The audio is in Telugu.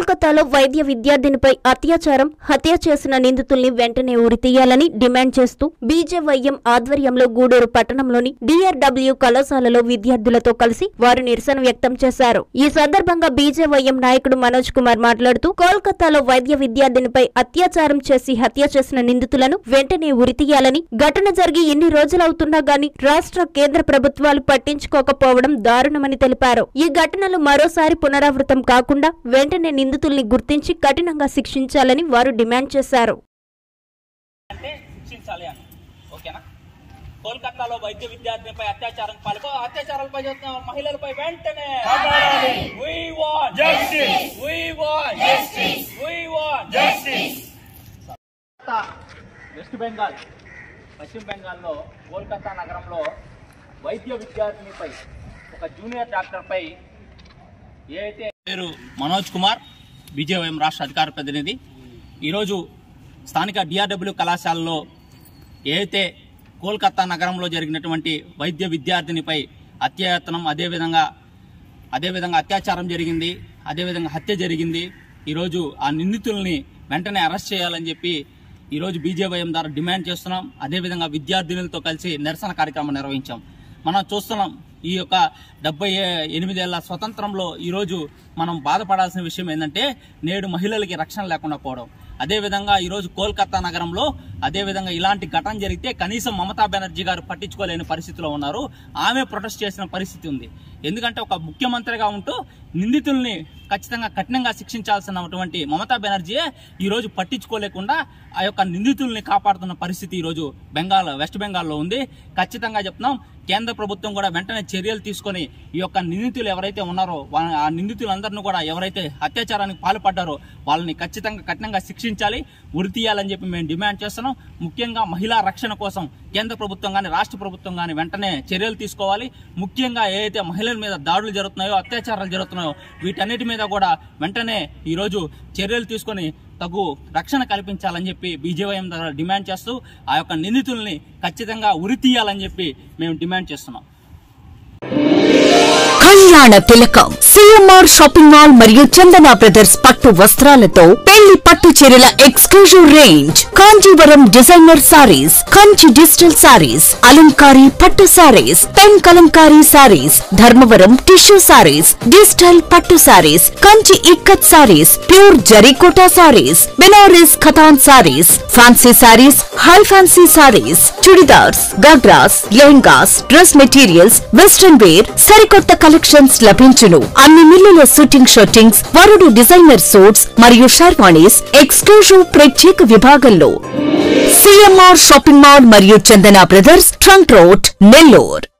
కోల్కతాలో వైద్య విద్యార్థినిపై అత్యాచారం, హత్య చేసిన నిందితుల్ని వెంటనే ఉరితీయాలని డిమాండ్ చేస్తూ బీజేవైఎం ఆధ్వర్యంలో గూడూరు పట్టణంలోని DRW కళాశాలలో విద్యార్థులతో కలిసి వారు నిరసన వ్యక్తం చేశారు. ఈ సందర్భంగా బీజేవైఎం నాయకుడు మనోజ్ కుమార్ మాట్లాడుతూ కోల్కతాలో వైద్య విద్యార్థినిపై అత్యాచారం చేసి హత్య చేసిన నిందితులను వెంటనే ఉరితీయాలని, ఘటన జరిగి ఎన్ని రోజులవుతున్నా గానీ రాష్ట్ర, కేంద్ర ప్రభుత్వాలు పట్టించుకోకపోవడం దారుణమని తెలిపారు. ఈ ఘటనలు మరోసారి పునరావృతం కాకుండా వెంటనే నిందితుల్ని గుర్తించి కఠినంగా శిక్షించాలని వారు డిమాండ్ చేశారు. కోల్కతాలో వైద్య విద్యార్థినిపై అత్యాచారాలపై చేస్తున్న మహిళలపై వెంటనే వెస్ట్ బెంగాల్, పశ్చిమ బెంగాల్లో కోల్కతా నగరంలో వైద్య విద్యార్థినిపై ఒక జూనియర్ డాక్టర్పై ఏదైతే పేరు మనోజ్ కుమార్, బీజేవైఎం రాష్ట్ర అధికార ప్రతినిధి, ఈరోజు స్థానిక DRW కళాశాలలో ఏదైతే కోల్కతా నగరంలో జరిగినటువంటి వైద్య విద్యార్థినిపై అత్యాయత్నం, అదేవిధంగా అత్యాచారం జరిగింది, అదేవిధంగా హత్య జరిగింది. ఈరోజు ఆ నిందితుల్ని వెంటనే అరెస్ట్ చేయాలని చెప్పి ఈరోజు బీజేవైఎం ద్వారా డిమాండ్ చేస్తున్నాం. అదేవిధంగా విద్యార్థినులతో కలిసి నిరసన కార్యక్రమం నిర్వహించాం. మనం చూస్తున్నాం, ఈ యొక్క 78 ఏళ్ల స్వతంత్రంలో ఈరోజు మనం బాధపడాల్సిన విషయం ఏంటంటే నేడు మహిళలకి రక్షణ లేకుండా పోవడం. అదేవిధంగా ఈరోజు కోల్కతా నగరంలో అదేవిధంగా ఇలాంటి ఘటన జరిగితే కనీసం మమతా బెనర్జీ గారు పట్టించుకోలేని పరిస్థితిలో ఉన్నారు. ఆమె ప్రొటెస్ట్ చేసిన పరిస్థితి ఉంది. ఎందుకంటే ఒక ముఖ్యమంత్రిగా ఉంటూ నిందితుల్ని ఖచ్చితంగా కఠినంగా శిక్షించాల్సినటువంటి మమతా బెనర్జీయే ఈరోజు పట్టించుకోలేకుండా ఆ యొక్క నిందితుల్ని కాపాడుతున్న పరిస్థితి ఈరోజు వెస్ట్ బెంగాల్లో ఉంది. ఖచ్చితంగా చెప్తున్నాం, కేంద్ర ప్రభుత్వం కూడా వెంటనే చర్యలు తీసుకొని ఈ యొక్క నిందితులు ఎవరైతే ఉన్నారో ఆ నిందితులందరినీ కూడా ఎవరైతే అత్యాచారానికి పాల్పడ్డారో వాళ్ళని ఖచ్చితంగా కఠినంగా శిక్షించాలి, ఉరితీయాలని చెప్పి మేము డిమాండ్ చేస్తున్నాం. ముఖ్యంగా మహిళా రక్షణ కోసం కేంద్ర ప్రభుత్వం కానీ రాష్ట్ర ప్రభుత్వం కానీ వెంటనే చర్యలు తీసుకోవాలి. ముఖ్యంగా ఏదైతే మహిళల మీద దాడులు జరుగుతున్నాయో, అత్యాచారాలు జరుగుతున్నాయో వీటన్నిటి మీద కూడా వెంటనే ఈరోజు చర్యలు తీసుకొని తగు రక్షణ కల్పించాలని చెప్పి బీజేవైఎం ద్వారా డిమాండ్ చేస్తూ ఆ యొక్క నిందితుల్ని ఖచ్చితంగా ఉరితీయాలని చెప్పి మేము డిమాండ్ చేస్తున్నాం. కళ్యాణ తిలకం CMR షాపింగ్ మాల్ మరియు చందన బ్రదర్స్ పట్టు వస్త్రాలతో పెళ్లి పట్టు చీరల exclusive range, Kanjeevaram designer saris, Kanchi digital saris, అలంకారీ పట్టు saris, pen Kalamkari saris, Dharmavaram tissue saris, digital పట్టు saris, Kanchi ikat saris, pure జరీకోటా సారీస్, బెనారస్ ఖతాన్ saris, fancy saris, high fancy saris, churidars, ghagras, lehengas, dress materials, western wear సరికొత్త కలెక్షన్స్ లభించును. అన్ని మిల్లుల షూటింగ్ షర్టింగ్స్, వరుడు డిజైనర్ సూట్స్ మరియు షర్వాణీస్ ఎక్స్క్లూజివ్ ప్రత్యేక విభాగంలో CMR షాపింగ్ మాల్ మరియు Chandana brothers, trunk road, Nellore.